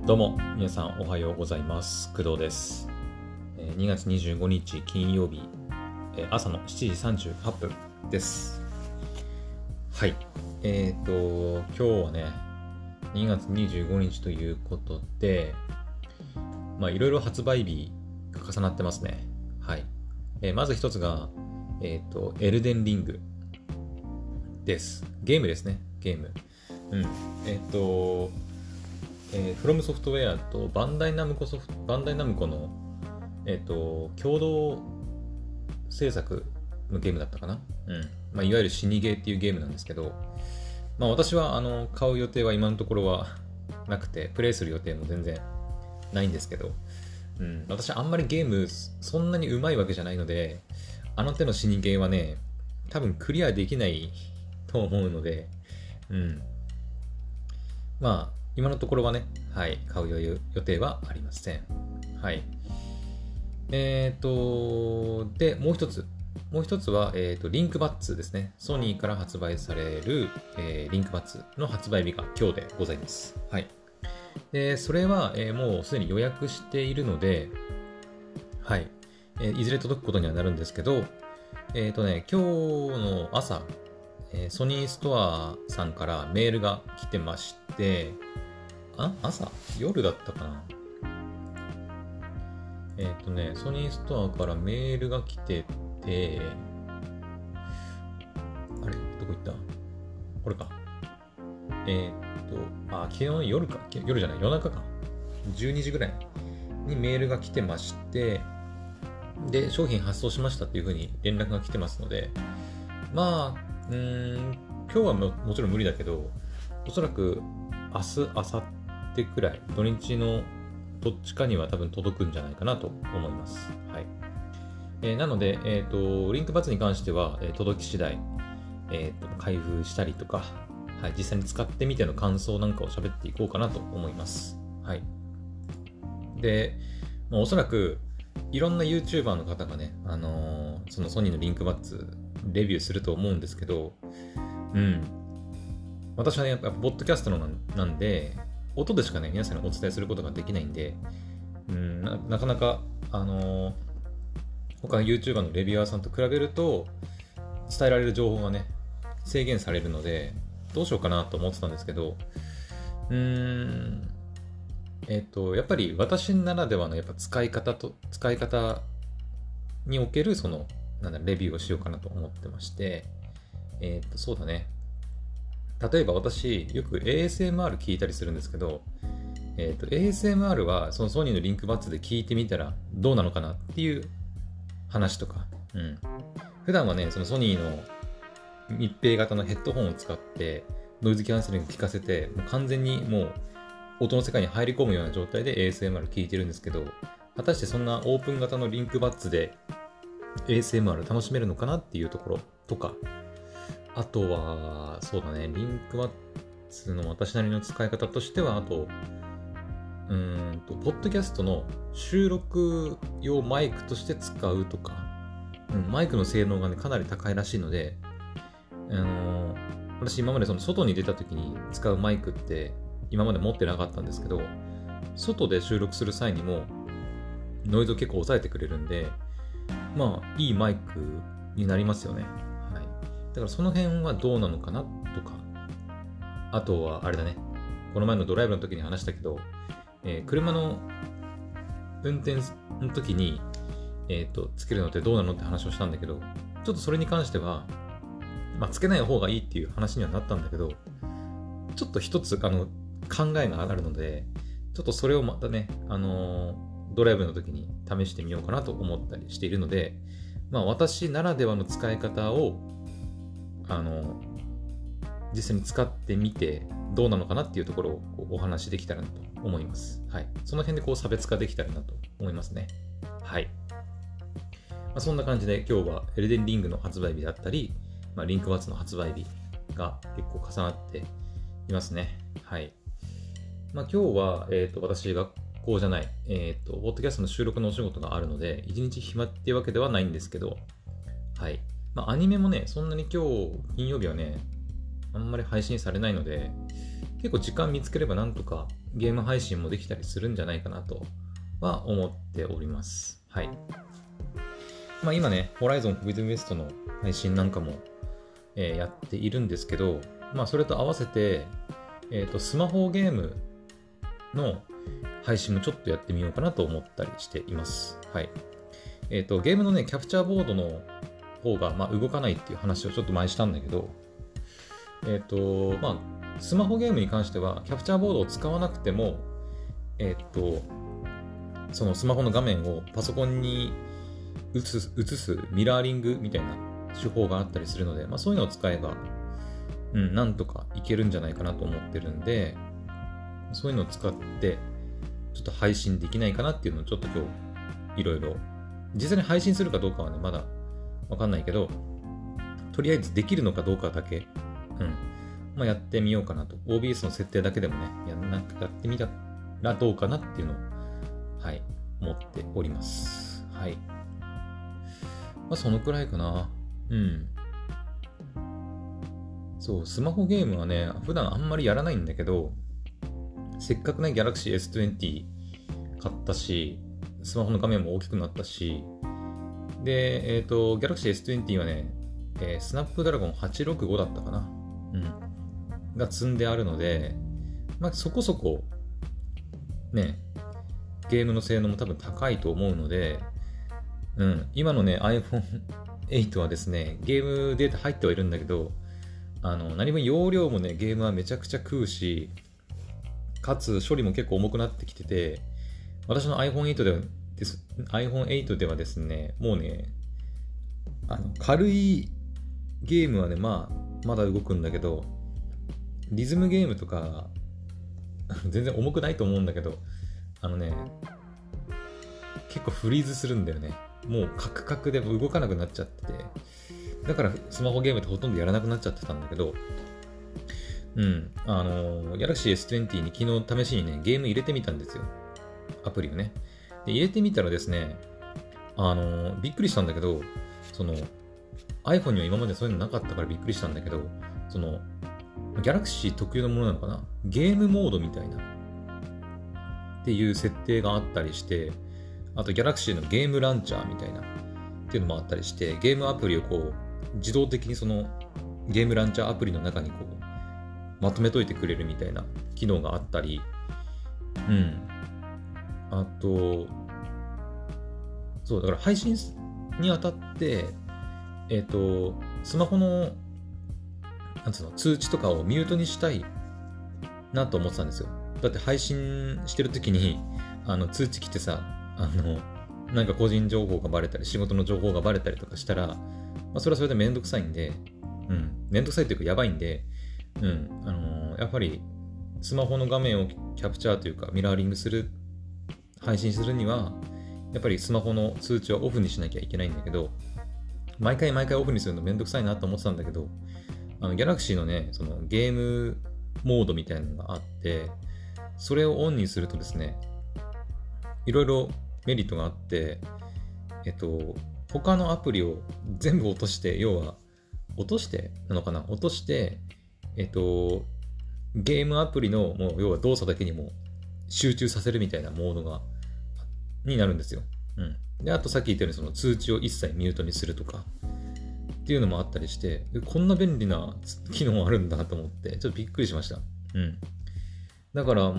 どうも皆さんおはようございます。工藤です。2月25日金曜日朝の7時38分です。はい。今日はね2月25日ということでいろいろ発売日が重なってますね。はい。まず一つがエルデンリングです。ゲームですね。ゲーム。フロムソフトウェアとバンダイナムコの、共同制作のゲームだったかな。いわゆる死にゲーっていうゲームなんですけど、私は買う予定は今のところはなくて、プレイする予定も全然ないんですけど、私あんまりゲームそんなに上手いわけじゃないので、あの手の死にゲーはね、多分クリアできないと思うので、今のところはね、買う予定はありません。はい。で、もう一つは、リンクバッツですね。ソニーから発売される、リンクバッツの発売日が今日でございます。はい。で、それは、もうすでに予約しているので、はい。いずれ届くことにはなるんですけど、今日の朝、ソニーストアさんからメールが来てまして、夜だったかな。ソニーストアからメールが来てて、どこ行った？これか。昨日の夜じゃない、夜中か。12時ぐらいにメールが来てまして、で、商品発送しましたっていう風に連絡が来てますので、今日は もちろん無理だけど、おそらく明日、明後日くらい、土日のどっちかには多分届くんじゃないかなと思います。はい。なので、リンクバツに関しては、届き次第、開封したりとか、実際に使ってみての感想なんかを喋っていこうかなと思います。はい。で、おそらく、いろんな YouTuber の方がね、そのソニーのリンクバッツレビューすると思うんですけど、私はね、やっぱポッドキャストなんで、音でしかね、皆さんにお伝えすることができないんで、なかなか、他の YouTuber のレビュアーさんと比べると、伝えられる情報がね、制限されるので、どうしようかなと思ってたんですけど、やっぱり私ならではのやっぱ使い方におけるレビューをしようかなと思ってまして、そうだね。例えば私、よく ASMR 聞いたりするんですけど、ASMR はそのソニーのリンクバッツで聞いてみたらどうなのかなっていう話とか、普段はね、そのソニーの密閉型のヘッドホンを使ってノイズキャンセリング聞かせて、もう完全にもう音の世界に入り込むような状態で ASMR 聞いてるんですけど、果たしてそんなオープン型のリンクバッツで ASMR 楽しめるのかなっていうところとか、あとは、そうだね、リンクバッツの私なりの使い方としては、あと、ポッドキャストの収録用マイクとして使うとか、マイクの性能がね、かなり高いらしいので、私今までその外に出た時に使うマイクって今まで持ってなかったんですけど、外で収録する際にもノイズを結構抑えてくれるんで、いいマイクになりますよね。だからその辺はどうなのかなとか、あとはあれだね、この前のドライブの時に話したけど、車の運転の時に、つけるのってどうなのって話をしたんだけど、ちょっとそれに関しては、つけない方がいいっていう話にはなったんだけど、ちょっと一つ考えがあるので、ちょっとそれをまたね、ドライブの時に試してみようかなと思ったりしているので、私ならではの使い方を実際に使ってみてどうなのかなっていうところをお話しできたらなと思います。はい。その辺で差別化できたらなと思いますね。はい。そんな感じで今日はエルデンリングの発売日だったり、リンクバッツの発売日が結構重なっていますね。はい。今日は、私学校じゃない、ポッドキャストの収録のお仕事があるので、一日暇っていうわけではないんですけど、はい。アニメもね、そんなに今日、金曜日はね、 あんまり配信されないので、結構時間見つければなんとかゲーム配信もできたりするんじゃないかなとは思っております。はい。今ね、ホライゾンフォビドゥンウエストの配信なんかも、やっているんですけど、それと合わせて、スマホゲームの配信もちょっとやってみようかなと思ったりしています。はい。ゲームのね、キャプチャーボードの方が、動かないっていう話をちょっと前したんだけど、スマホゲームに関しては、キャプチャーボードを使わなくても、そのスマホの画面をパソコンに映すミラーリングみたいな手法があったりするので、そういうのを使えば、なんとかいけるんじゃないかなと思ってるんで、そういうのを使って、ちょっと配信できないかなっていうのをちょっと今日、いろいろ、実際に配信するかどうかはね、まだわかんないけど、とりあえずできるのかどうかだけ、やってみようかなと。OBS の設定だけでもね、やってみたらどうかなっていうのを、はい、思っております。はい。そのくらいかな。そう、スマホゲームはね、普段あんまりやらないんだけど、せっかくね、Galaxy S20 買ったし、スマホの画面も大きくなったし、で、Galaxy S20 はね、スナップドラゴン865だったかな。が積んであるので、そこそこ、ね、ゲームの性能も多分高いと思うので、今のね、iPhone 8はですね、ゲームデータ入ってはいるんだけど、何分容量もね、ゲームはめちゃくちゃ食うし、かつ処理も結構重くなってきてて、私の iPhone 8ではですね、もうね、軽いゲームはね、まだ動くんだけど、リズムゲームとか、全然重くないと思うんだけど、結構フリーズするんだよね。もうカクカクで動かなくなっちゃってて、だからスマホゲームってほとんどやらなくなっちゃってたんだけど、Galaxy S20 に昨日試しにね、ゲーム入れてみたんですよ。アプリをね。で、入れてみたらですね、びっくりしたんだけど、iPhone には今までそういうのなかったからびっくりしたんだけど、Galaxy 特有のものなのかな？ゲームモードみたいなっていう設定があったりして、あと Galaxy のゲームランチャーみたいなっていうのもあったりして、ゲームアプリをこう自動的にそのゲームランチャーアプリの中にこうまとめといてくれるみたいな機能があったり、あと、そうだから配信にあたって、スマホの通知とかをミュートにしたいなと思ってたんですよ。だって配信してる時に通知来てさ、なんか個人情報がバレたり仕事の情報がバレたりとかしたら、それはそれでめんどくさいんで、めんどくさいというかやばいんで、やっぱりスマホの画面をキャプチャーというかミラーリングする配信するにはやっぱりスマホの通知はオフにしなきゃいけないんだけど、毎回オフにするのめんどくさいなと思ってたんだけど、Galaxy のね、そのゲームモードみたいなのがあって、それをオンにするとですね、いろいろメリットがあって、他のアプリを全部落として、要は、落として、ゲームアプリの、もう要は動作だけにも集中させるみたいなモードになるんですよ。で、あとさっき言ったようにその通知を一切ミュートにするとか、っていうのもあったりして、こんな便利な機能あるんだと思って、ちょっとびっくりしました。だから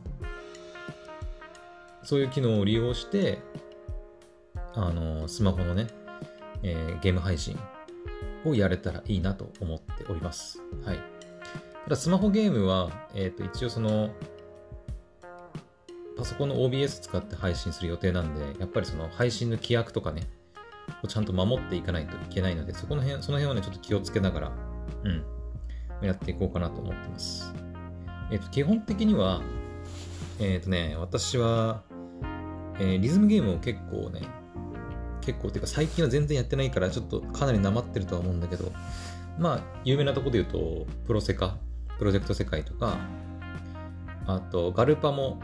そういう機能を利用して、スマホのね、ゲーム配信をやれたらいいなと思っております。はい。ただスマホゲームは、一応その、パソコンの OBS 使って配信する予定なんで、やっぱりその配信の規約とかね、をちゃんと守っていかないといけないので、その辺はね、ちょっと気をつけながら、やっていこうかなと思ってます。基本的には、私は、リズムゲームを結構っていうか最近は全然やってないから、ちょっとかなりなまってるとは思うんだけど、有名なところで言うと、プロジェクト世界とか、あと、ガルパも、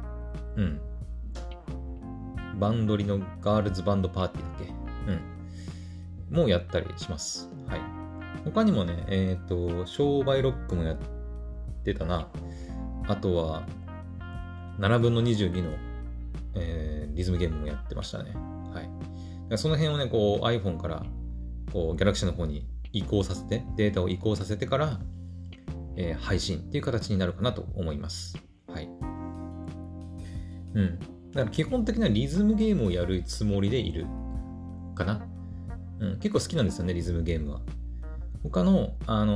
バンドリのガールズバンドパーティーだっけもうやったりします。はい。 他にもね、商売ロックもやってたな。あとは、7分の22の、リズムゲームもやってましたね。はい。だからその辺をね、こう iPhone からこう Galaxy の方に移行させて、データを移行させてから、配信っていう形になるかなと思います。はい。うん。だから基本的にはリズムゲームをやるつもりでいるかな。うん。結構好きなんですよね、リズムゲームは。他の、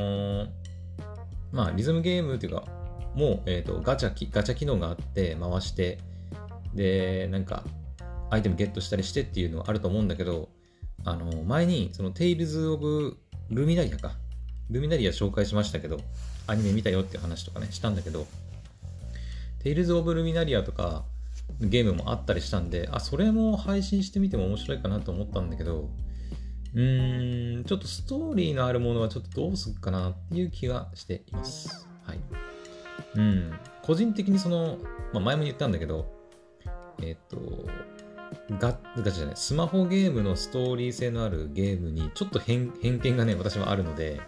まあ、リズムゲームっていうか、もう、ガチャ機能があって回して、で、なんか、アイテムゲットしたりしてっていうのはあると思うんだけど、前に、その、テイルズ・オブ・ルミナリアか。ルミナリア紹介しましたけど、アニメ見たよっていう話とかね、したんだけど、テイルズ・オブ・ルミナリアとか、ゲームもあったりしたんで、それも配信してみても面白いかなと思ったんだけど、ちょっとストーリーのあるものはちょっとどうすっかなっていう気がしています。はい。個人的に前も言ったんだけど、ガチじゃない、スマホゲームのストーリー性のあるゲームにちょっと偏見がね、私はあるので、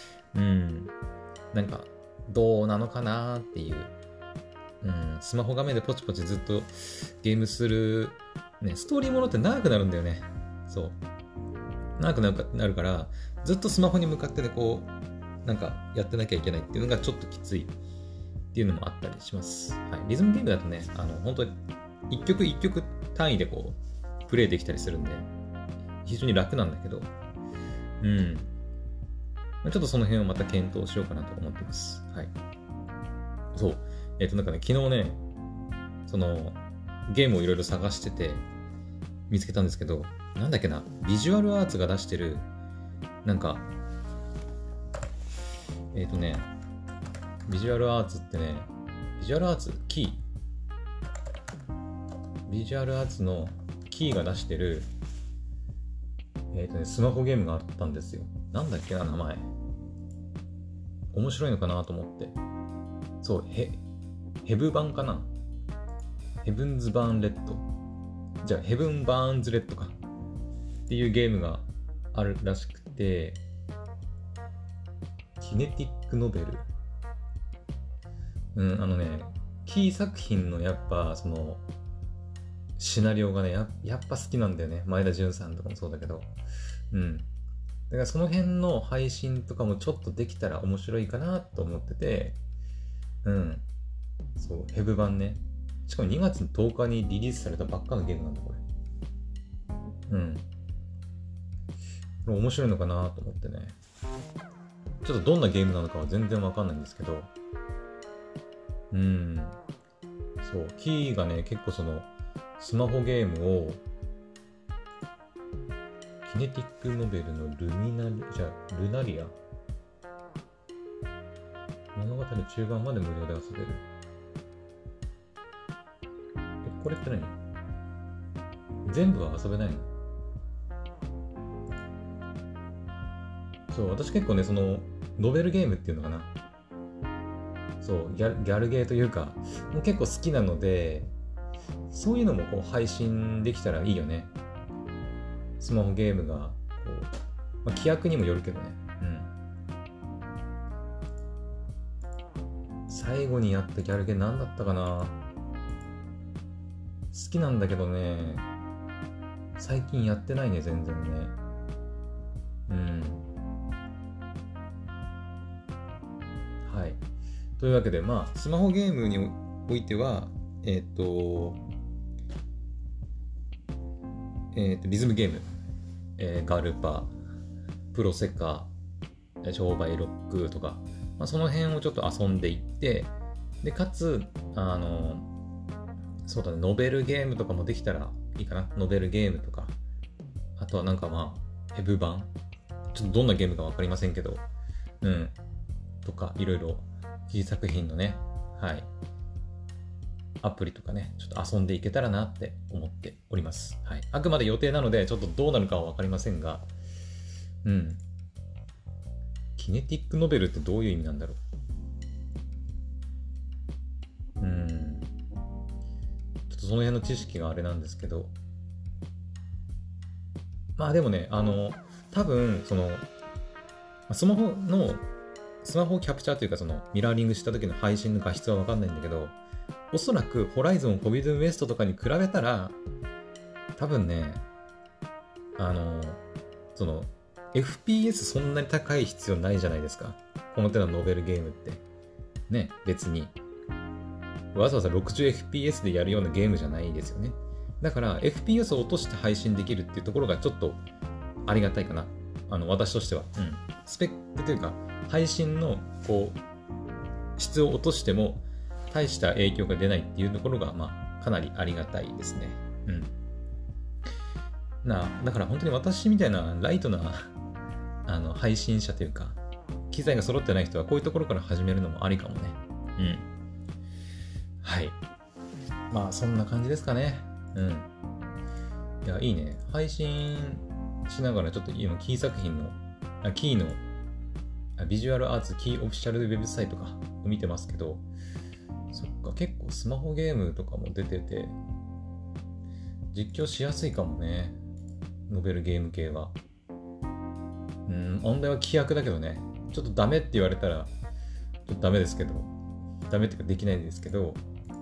なんか、どうなのかなっていう、スマホ画面でポチポチずっとゲームする、ね、ストーリーものって長くなるんだよね。そう。長くなるから、ずっとスマホに向かってね、こう、なんかやってなきゃいけないっていうのがちょっときついっていうのもあったりします。はい。リズムゲームだとね、本当に一曲一曲単位でこう、プレイできたりするんで、非常に楽なんだけど、ちょっとその辺をまた検討しようかなと思ってます。はい。そう。なんかね、昨日ね、ゲームをいろいろ探してて、見つけたんですけど、なんだっけな、ビジュアルアーツが出してる、なんか、ビジュアルアーツってね、ビジュアルアーツビジュアルアーツのキーが出してる、スマホゲームがあったんですよ。なんだっけな、名前。面白いのかなと思って。そう、ヘブ版かな、ヘブンズ・バーン・レッド。じゃあ、ヘブン・バーンズ・レッドか。っていうゲームがあるらしくて、キネティックノベル。キー作品のやっぱ、シナリオがね、やっぱ好きなんだよね。前田純さんとかもそうだけど。だからその辺の配信とかもちょっとできたら面白いかなと思ってて、そう、ヘブ版ね。しかも2月の10日にリリースされたばっかのゲームなんだ、これ。これ面白いのかなと思ってね。ちょっとどんなゲームなのかは全然わかんないんですけど。そう、キーがね、結構スマホゲームを、キネティックノベルのルナリア物語中盤まで無料で遊べる。これって何？全部は遊べないの？そう、私結構ね、ノベルゲームっていうのかな。そう、ギャルゲーというか、もう結構好きなので、そういうのもこう配信できたらいいよね。スマホゲームが、規約にもよるけどね。最後にやったギャルゲー何だったかな。好きなんだけどね、最近やってないね、全然ね。はい。というわけで、スマホゲームにおいては、リズムゲーム、ガルパ、プロセカ、商売ロックとか、その辺をちょっと遊んでいって、で、かつ、そうだね、ノベルゲームとかもできたらいいかな。ノベルゲームとか、あとはなんかヘブ版、ちょっとどんなゲームかわかりませんけど、とか、いろいろ、記事作品のね、アプリとかね、ちょっと遊んでいけたらなって思っております。はい。あくまで予定なので、ちょっとどうなるかはわかりませんが、キネティックノベルってどういう意味なんだろう。ちょっとその辺の知識があれなんですけど、でもね、多分、 スマホをキャプチャーというか、そのミラーリングした時の配信の画質は分かんないんだけど、おそらくホライゾン、フォビドゥンウエストとかに比べたら、多分ね、その FPS そんなに高い必要ないじゃないですか。この手のノベルゲームって。ね、別に。わざわざ 60fps でやるようなゲームじゃないですよね。だから FPS を落として配信できるっていうところがちょっとありがたいかな。私としては。スペックというか、配信のこう質を落としても大した影響が出ないっていうところが、かなりありがたいですね。だから本当に私みたいなライトな配信者というか、機材が揃ってない人はこういうところから始めるのもありかもね。はい。そんな感じですかね。いや、いいね。配信しながらちょっと今キー作品の、キーのビジュアルアーツキーオフィシャルウェブサイトかを見てますけど、そっか、結構スマホゲームとかも出てて、実況しやすいかもね。ノベルゲーム系は。問題は規約だけどね。ちょっとダメって言われたら、ちょっとダメですけど、ダメっていうかできないですけど、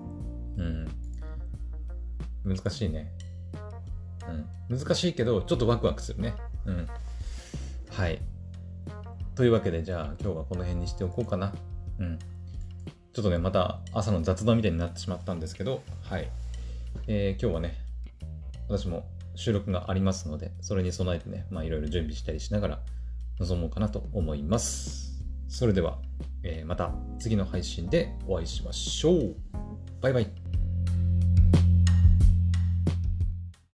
難しいね。難しいけど、ちょっとワクワクするね。はい。というわけで、じゃあ今日はこの辺にしておこうかな。ちょっとね、また朝の雑談みたいになってしまったんですけど、はい。今日はね、私も収録がありますので、それに備えてね、いろいろ準備したりしながら臨もうかなと思います。それでは、また次の配信でお会いしましょう。バイバイ。